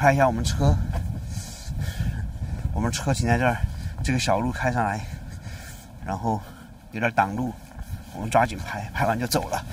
拍一下我们车。我们车停在这儿，这个小路开上来，然后有点挡路，我们抓紧拍，拍完就走了。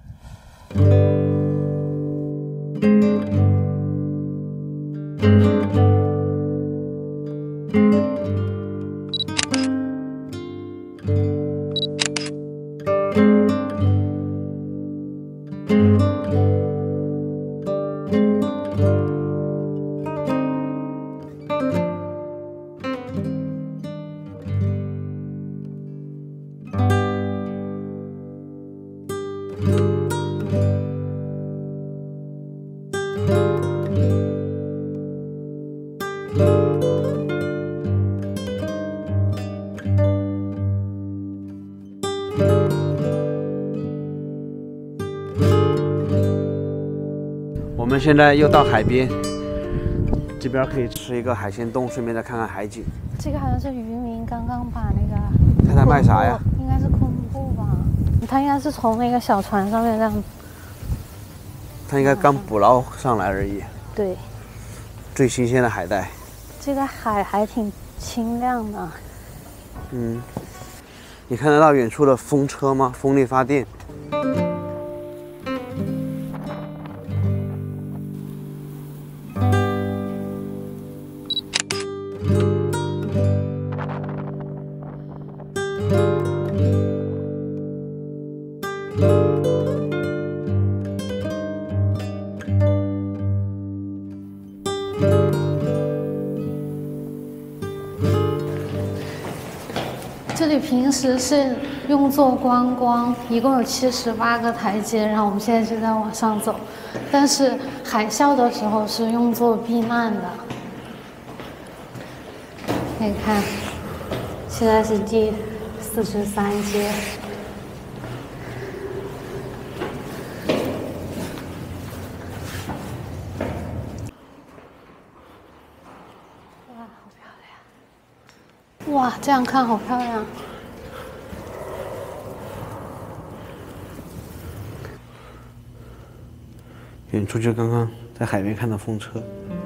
我们现在又到海边，这边可以吃一个海鲜冻，顺便再看看海景。 这个好像是渔民刚刚把那个…… 他在卖啥呀？ 应该是昆布吧？他应该是从那个小船上面这样。 他应该刚捕捞上来而已。 对。 最新鲜的海带。 这个海还挺清亮的。 嗯。你看得到远处的风车吗？风力发电。 这里平时是用作观光，一共有78个台阶，然后我们现在就在往上走。但是海啸的时候是用作避难的。可以看，现在是第43阶。哇，这样看好漂亮！ 远处就刚刚在海边看到风车。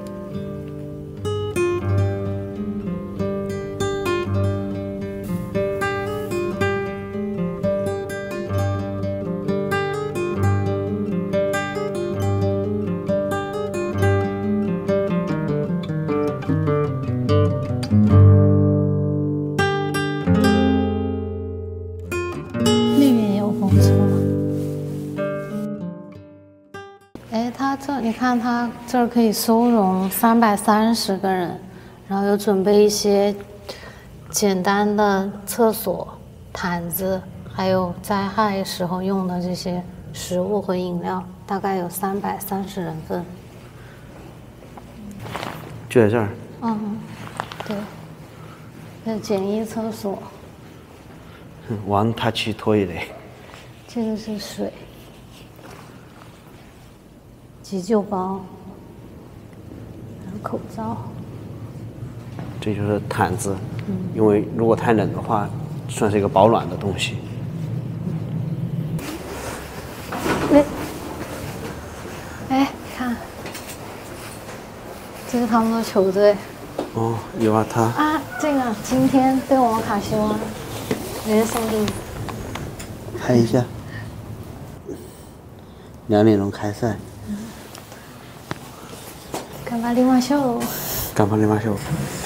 你看，它这儿可以收容330个人，然后有准备一些简单的厕所、毯子，还有灾害时候用的这些食物和饮料，大概有330人份。 就在这儿。 嗯，对，这是简易厕所。 One touch toilet。 这个是水。急救包，还有口罩。 这就是毯子，因为如果太冷的话，算是一个保暖的东西。 哎，看，这是他们的球队。 哦，有啊，他啊，这个今天对我们卡西湾，直接送给你。 拍一下。2点钟开赛。 干巴利马秀。 干巴利马秀。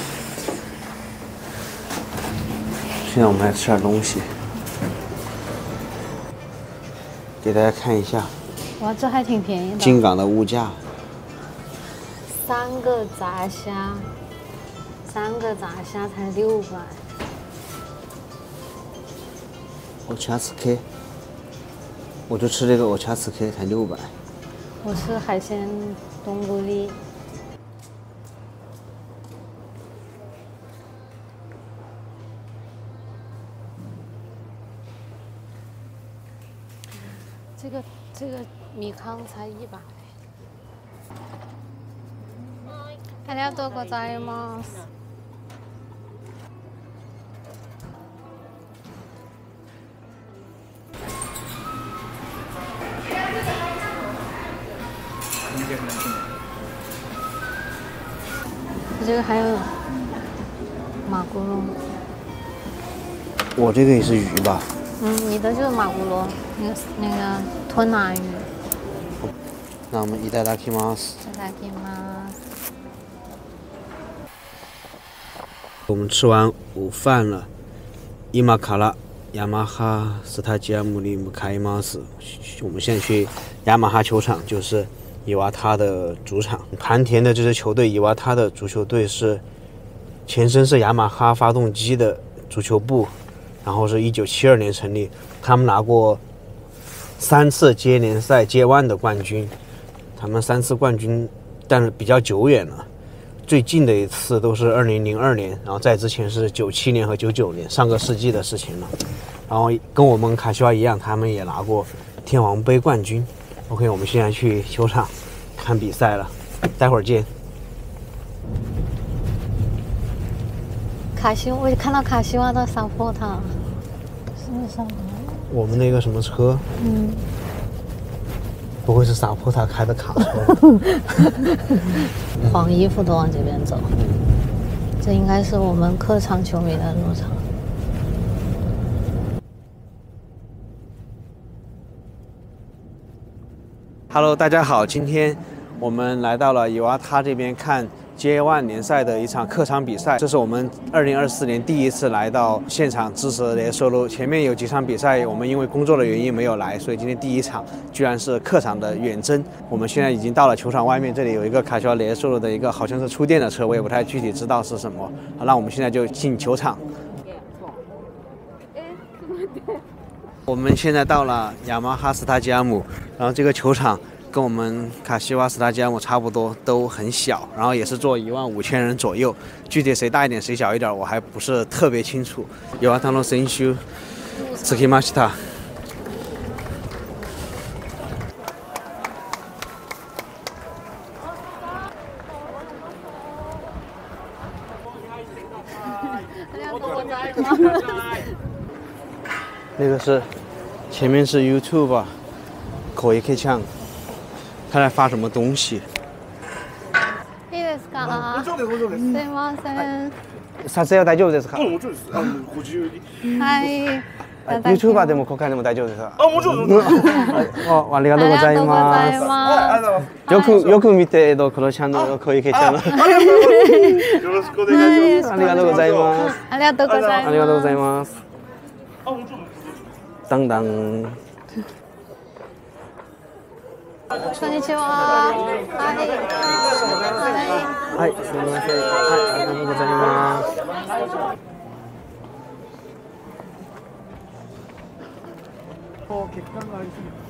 现在我们来吃点东西，给大家看一下。 哇，这还挺便宜的。 金港的物价。 3个炸虾才600。 我恰斯 K， 我就吃这个我恰斯 K 才600。 我吃海鲜冬菇粒。这个米糠才100。ありがとうございます。 这个还有马咕噜。 我这个也是鱼吧？ 你的就是马咕噜，那个吞拿鱼。 那我们いただきます。 いただきます。 我们吃完午饭了，今から雅马哈スタジアムに向かいます。我们现在去雅马哈球场，就是伊瓦他的主场。盘田的这支球队伊瓦他的足球队是前身是雅马哈发动机的足球部，然后是1972年成立，他们拿过3次接联赛J1的冠军，他们3次冠军，但是比较久远了。最近的一次都是2002年，然后在之前是97年和99年，上个世纪的事情了。然后跟我们卡西瓦一样，他们也拿过天皇杯冠军。OK， 我们现在去球场看比赛了，待会儿见。 我看到卡西瓦的support，是什么？ 我们那个什么车？不会是support开的卡车？ 黄衣服都往这边走，这应该是我们客场球迷的入场。 Hello， 大家好，今天我们来到了伊瓦他这边看 J1 联赛的一场客场比赛，这是我们2024年第一次来到现场支持雷索路。前面有几场比赛，我们因为工作的原因没有来，所以今天第一场居然是客场的远征。我们现在已经到了球场外面，这里有一个卡西瓦雷索路的一个好像是出店的车，我也不太具体知道是什么。好，那我们现在就进球场。我们现在到了雅马哈斯塔吉亚姆，然后这个球场跟我们卡西瓦斯塔吉亚姆差不多，都很小，然后也是坐15000人左右。具体谁大一点谁小一点，我还不是特别清楚。伊瓦塔の選手着きました。那个是前面是 YouTube 吧，口也可以唱。他在发什么东西？ いいですか？すいません。 撮影は大丈夫ですか？ もちろんです。ご自由に。 はい。 YouTuber でも公開でも大丈夫ですか？ もちろん。 ありがとうございます。よく見てこのチャンネルの小池ちゃんの。 よろしくお願いします。 ありがとうございます。 ありがとうございます。 ありがとうございます。当当。 こんにちは。 はい、すみません。はい、ありがとうございます。血管がありすぎる。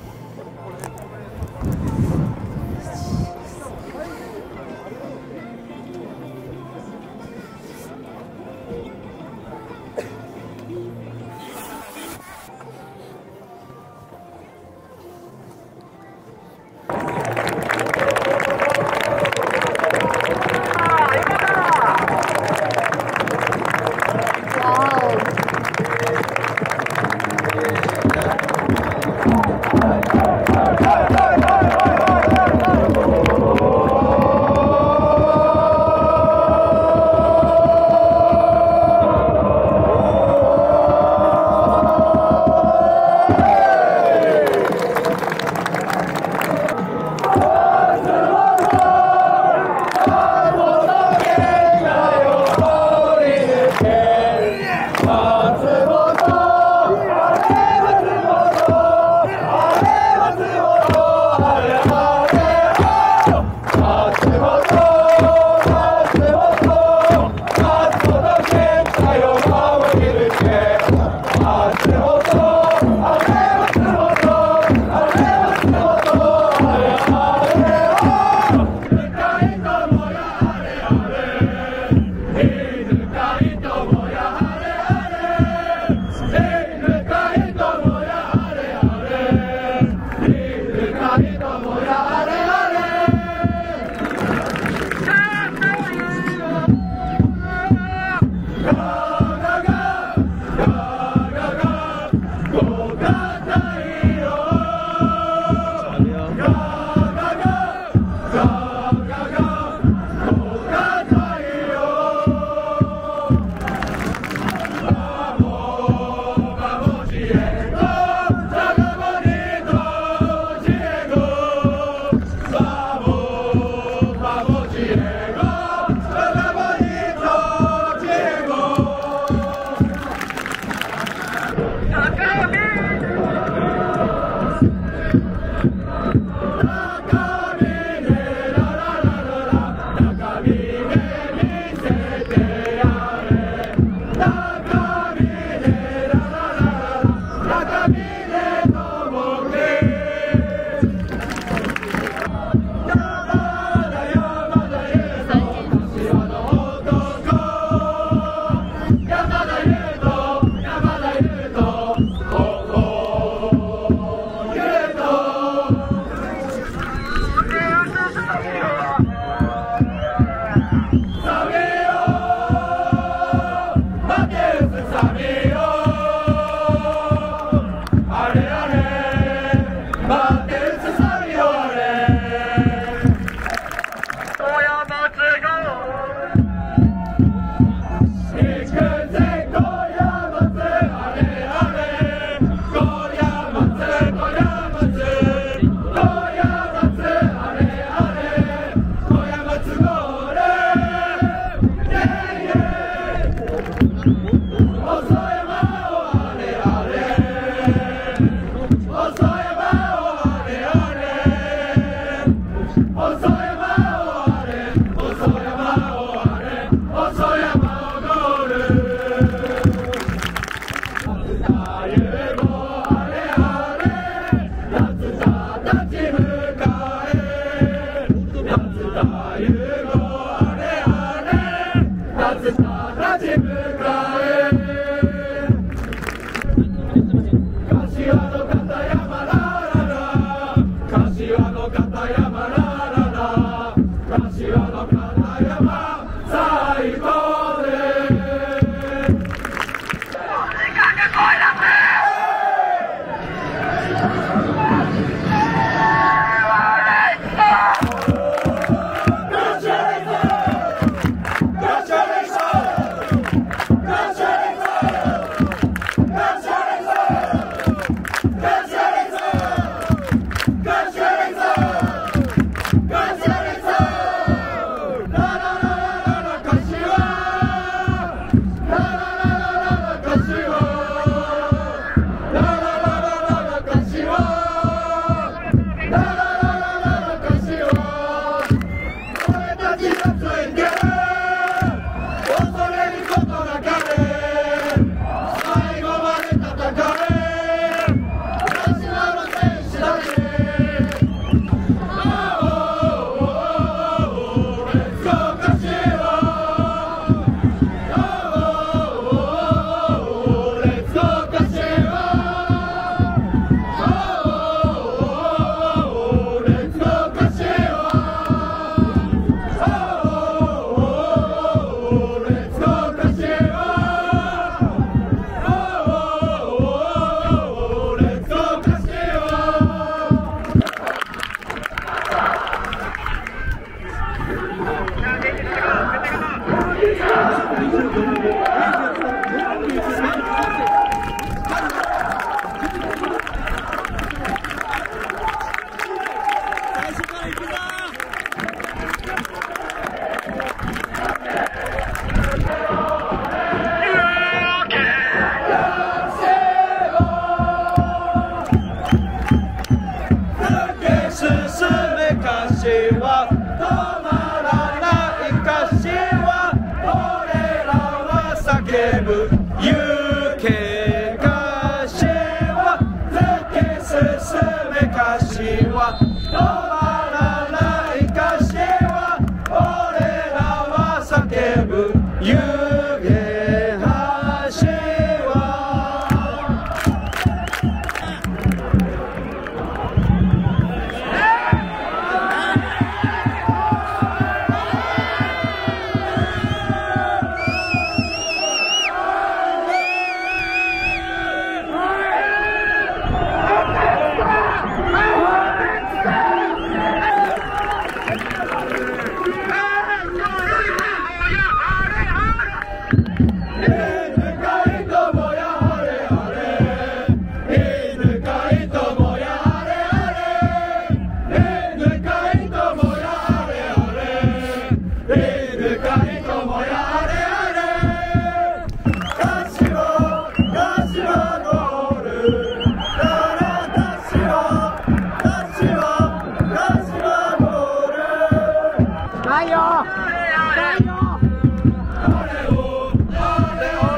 加油！加油！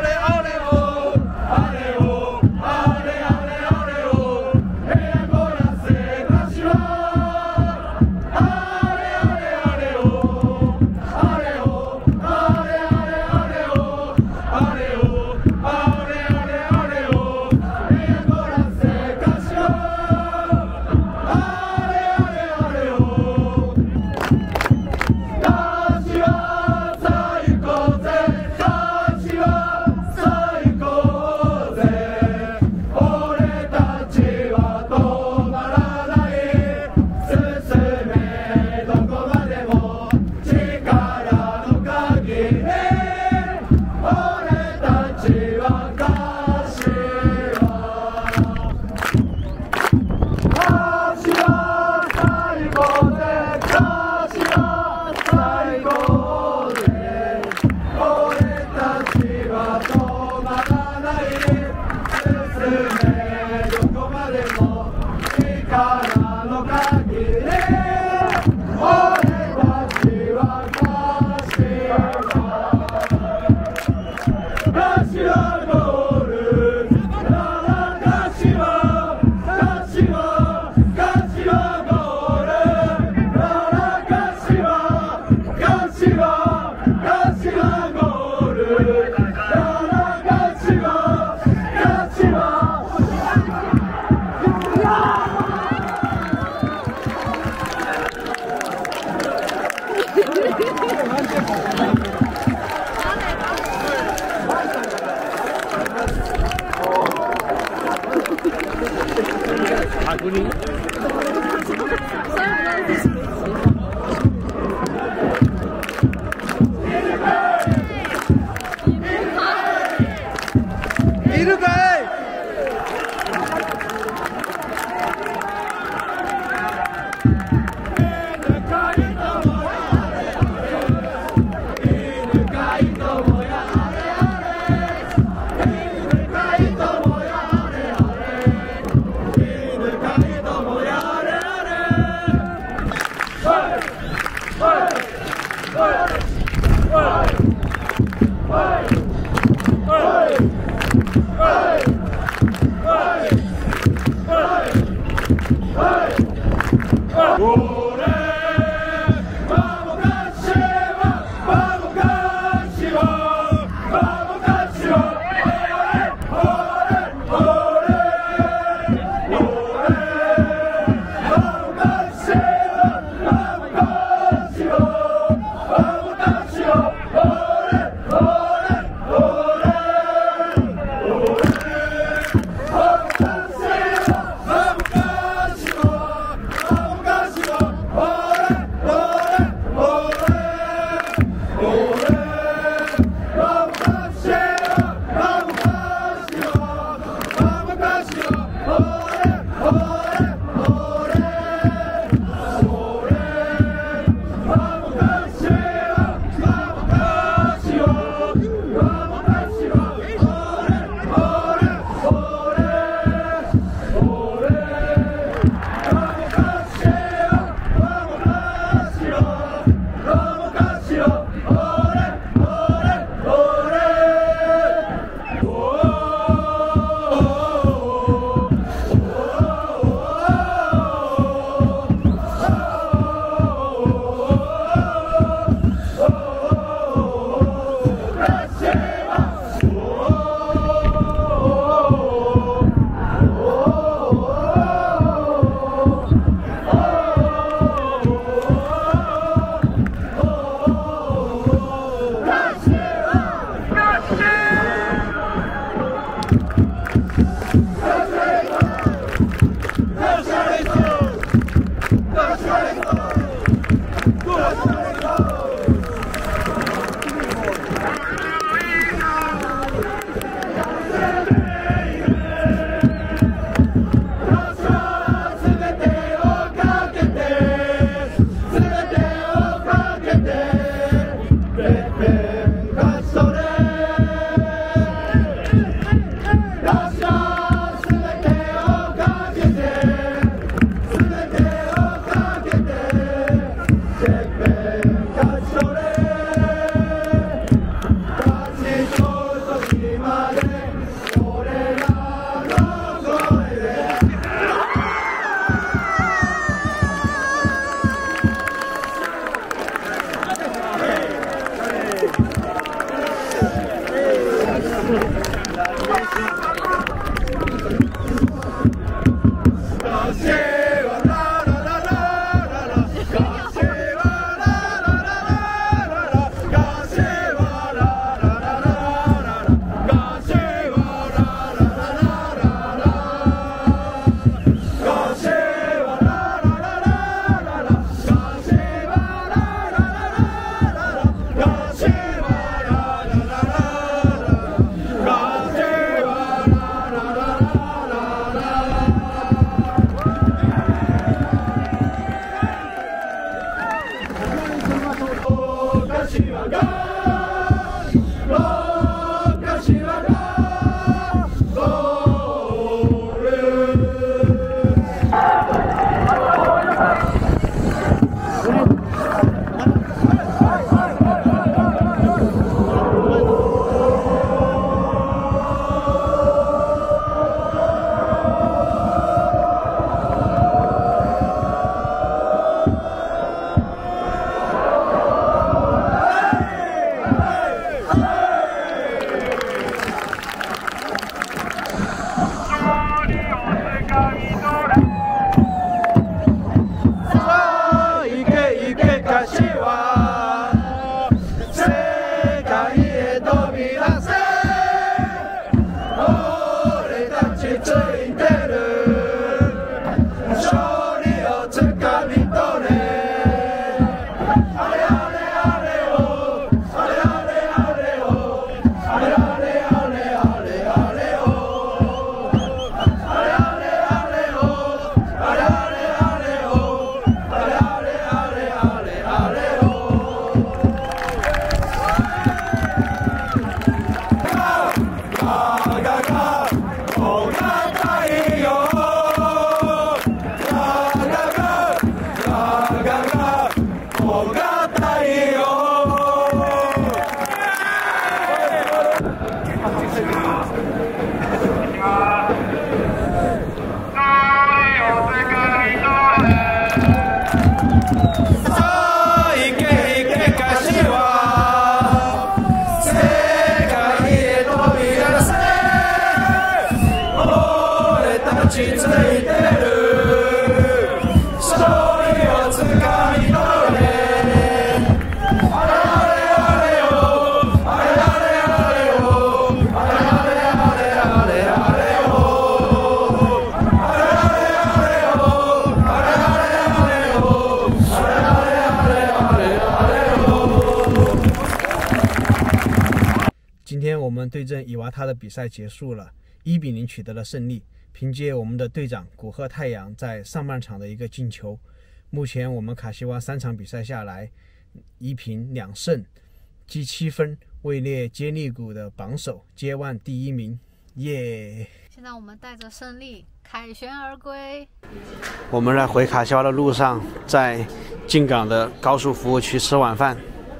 今天我们对阵伊瓦塔的比赛结束了，1比0取得了胜利。凭借我们的队长古贺太阳在上半场的一个进球，目前我们卡西瓦3场比赛下来1平2胜，积7分，位列接力谷的榜首，接腕第1名，耶！ 现在我们带着胜利凯旋而归。 我们在回卡西瓦的路上，在进港的高速服务区吃晚饭。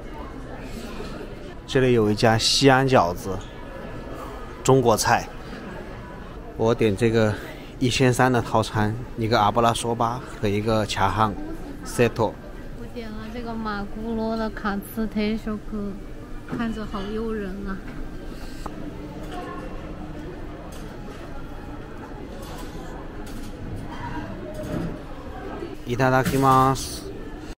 这里有一家西安饺子，中国菜。我点这个1300的套餐，一个阿布拉索巴和一个恰汉 set。 我点了这个马古罗的卡茨特修克，看着好诱人啊！ いただきます。